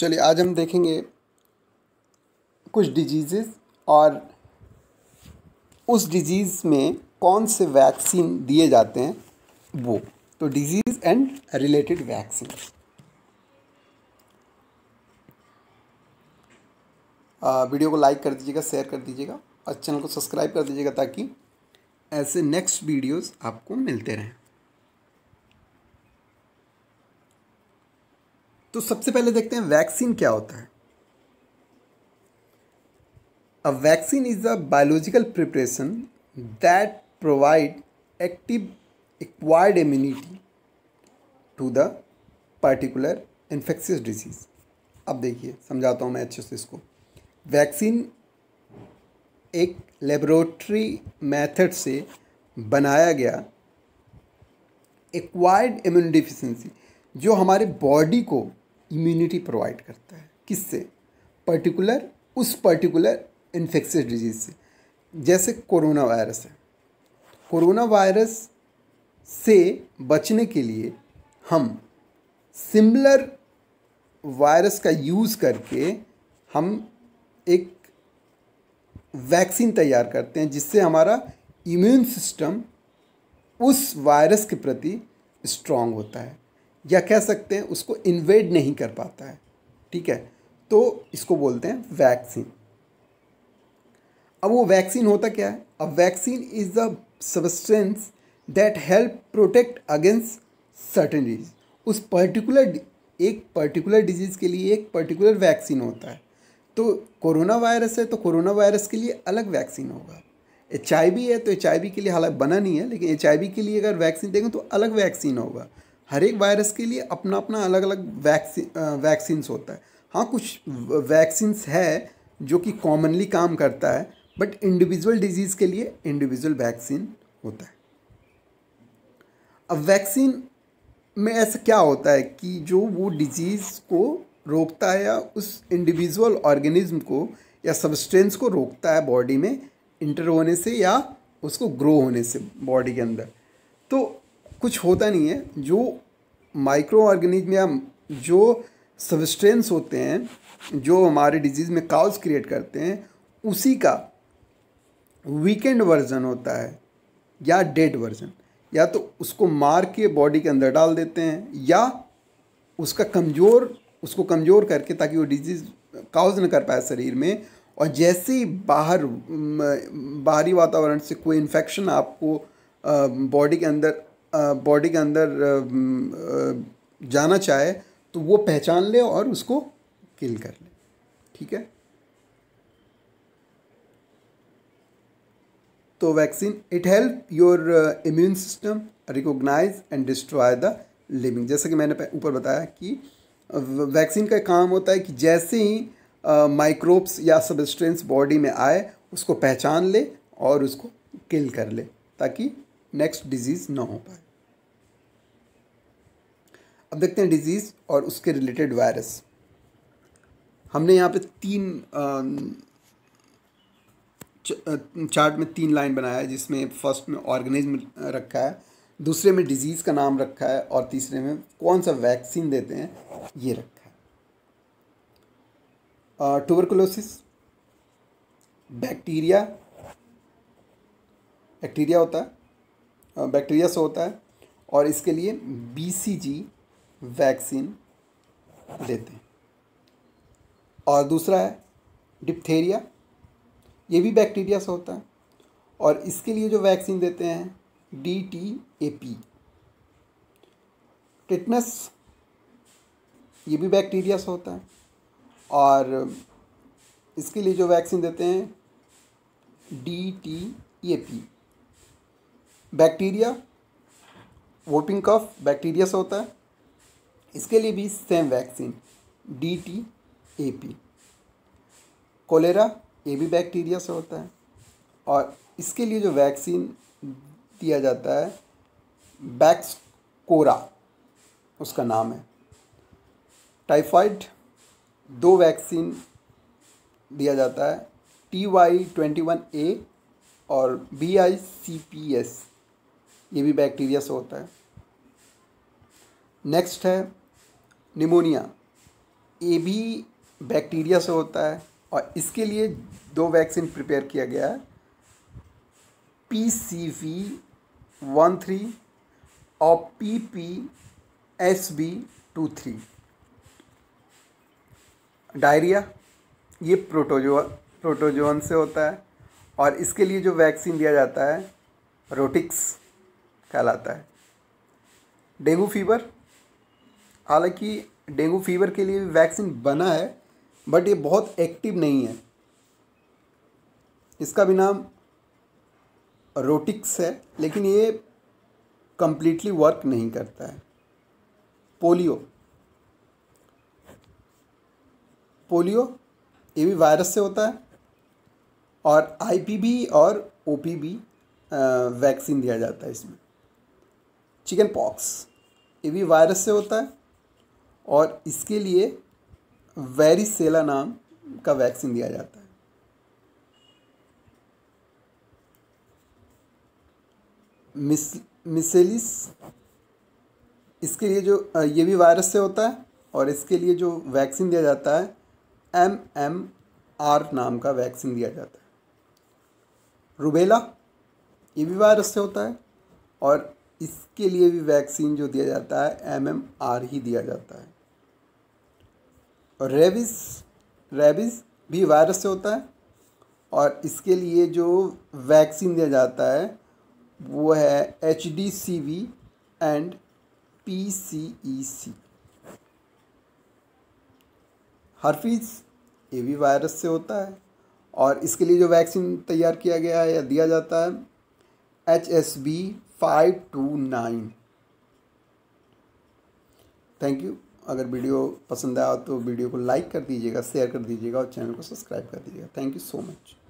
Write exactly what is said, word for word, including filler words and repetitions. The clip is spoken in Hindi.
चलिए आज हम देखेंगे कुछ डिजीज़ेस और उस डिजीज़ में कौन से वैक्सीन दिए जाते हैं वो। तो disease and related vaccine. Video को लाइक कर दीजिएगा, शेयर कर दीजिएगा और चैनल को सब्सक्राइब कर दीजिएगा ताकि ऐसे नेक्स्ट वीडियोस आपको मिलते रहें। तो सबसे पहले देखते हैं वैक्सीन क्या होता है। A vaccine is a biological preparation that provide active acquired immunity to the particular infectious disease। अब देखिए समझाता हूँ मैं अच्छे से इसको। वैक्सीन एक लेबोरेटरी मेथड से बनाया गया एक्वायर्ड इम्यून डिफिशियंसी जो हमारे बॉडी को इम्यूनिटी प्रोवाइड करता है। किससे? पर्टिकुलर उस पर्टिकुलर इन्फेक्शियस डिजीज़ से। जैसे कोरोना वायरस है, कोरोना वायरस से बचने के लिए हम सिमिलर वायरस का यूज़ करके हम एक वैक्सीन तैयार करते हैं जिससे हमारा इम्यून सिस्टम उस वायरस के प्रति स्ट्रांग होता है, या कह सकते हैं उसको इन्वेड नहीं कर पाता है। ठीक है, तो इसको बोलते हैं वैक्सीन। अब वो वैक्सीन होता क्या है? A vaccine is the substance that help protect against certain disease. उस पर्टिकुलर एक पर्टिकुलर डिजीज़ के लिए एक पर्टिकुलर वैक्सीन होता है। तो कोरोना वायरस है तो कोरोना वायरस के लिए अलग वैक्सीन होगा। एच आई वी है तो एच आई वी के लिए हालांकि बना नहीं है, लेकिन एच आई वी के लिए अगर वैक्सीन देंगे तो अलग वैक्सीन होगा। हर एक वायरस के लिए अपना अपना अलग अलग वैक्सीन वैक्सीन्स होता है। हाँ, कुछ वैक्सीन्स है जो कि कॉमनली काम करता है, बट इंडिविजुअल डिजीज़ के लिए इंडिविजुअल वैक्सीन होता है। अब वैक्सीन में ऐसा क्या होता है कि जो वो डिजीज़ को रोकता है या उस इंडिविजुअल ऑर्गेनिज्म को या सब्सटेंस को रोकता है बॉडी में इंटर होने से या उसको ग्रो होने से बॉडी के अंदर। तो कुछ होता नहीं है, जो माइक्रो ऑर्गेनिज्म या जो सब्सटेंस होते हैं जो हमारे डिजीज़ में काउज क्रिएट करते हैं उसी का वीकेंड वर्जन होता है या डेड वर्जन। या तो उसको मार के बॉडी के अंदर डाल देते हैं या उसका कमज़ोर उसको कमज़ोर करके ताकि वो डिजीज़ काउज न कर पाए शरीर में। और जैसे ही बाहर बाहरी वातावरण से कोई इन्फेक्शन आपको बॉडी के अंदर बॉडी के अंदर जाना चाहे तो वो पहचान ले और उसको किल कर ले। ठीक है, तो vaccine it help your immune system recognise and destroy the living. जैसे कि मैंने ऊपर बताया कि वैक्सीन का काम होता है कि जैसे ही माइक्रोब्स या सबस्टेंस बॉडी में आए उसको पहचान ले और उसको किल कर ले ताकि नेक्स्ट डिजीज़ ना हो पाए। अब देखते हैं डिजीज़ और उसके रिलेटेड वायरस। हमने यहाँ पे तीन चार्ट में तीन लाइन बनाया है, जिसमें फर्स्ट में ऑर्गेनिज्म रखा है, दूसरे में डिजीज़ का नाम रखा है और तीसरे में कौन सा वैक्सीन देते हैं ये रखा है। ट्यूबरकुलोसिस बैक्टीरिया बैक्टीरिया होता है, बैक्टीरिया से होता है और इसके लिए बी सी जी वैक्सीन देते हैं। और दूसरा है डिप्थेरिया, ये भी बैक्टीरिया से होता है और इसके लिए जो वैक्सीन देते हैं D T A P. Tetanus, ये भी बैक्टीरिया से होता है और इसके लिए जो वैक्सीन देते हैं D T A P. Bacteria whooping cough bacteria से होता है, इसके लिए भी same vaccine D T A P. Cholera, ये भी बैक्टीरिया से होता है और इसके लिए जो वैक्सीन दिया जाता है बैक्सकोरा उसका नाम है। टाइफाइड, दो वैक्सीन दिया जाता है T Y twenty one A और B I C P S, ये भी बैक्टीरिया से होता है। नेक्स्ट है निमोनिया, ए भी बैक्टीरिया से होता है और इसके लिए दो वैक्सीन प्रिपेयर किया गया है, P C V one three और P P S B two three. Diarrhoea ये प्रोटोजो प्रोटोजोन से होता है और इसके लिए जो वैक्सीन दिया जाता है रोटिक्स कहलाता है। डेंगू फीवर, हालांकि डेंगू फीवर के लिए भी वैक्सीन बना है बट ये बहुत एक्टिव नहीं है, इसका भी नाम रोटिक्स है, लेकिन ये कंप्लीटली वर्क नहीं करता है। पोलियो पोलियो ये भी वायरस से होता है और आई पी वी और ओ पी वी वैक्सीन दिया जाता है इसमें। चिकन पॉक्स ये भी वायरस से होता है और इसके लिए वेरिसेला नाम का वैक्सीन दिया जाता है। मिस मिसेलिस इसके लिए जो ये भी वायरस से होता है और इसके लिए जो वैक्सीन दिया जाता है एम एम आर नाम का वैक्सीन दिया जाता है। रूबेला ये भी वायरस से होता है और इसके लिए भी वैक्सीन जो दिया जाता है एम एम आर ही दिया जाता है। और रेबिस रेबिस भी वायरस से होता है और इसके लिए जो वैक्सीन दिया जाता है वो है H D C V and P C E C. Herpes ये भी वायरस से होता है और इसके लिए जो वैक्सीन तैयार किया गया है या दिया जाता है H S B five two nine. Thank you. अगर वीडियो पसंद आया तो वीडियो को लाइक कर दीजिएगा, शेयर कर दीजिएगा और चैनल को सब्सक्राइब कर दीजिएगा। Thank you so much.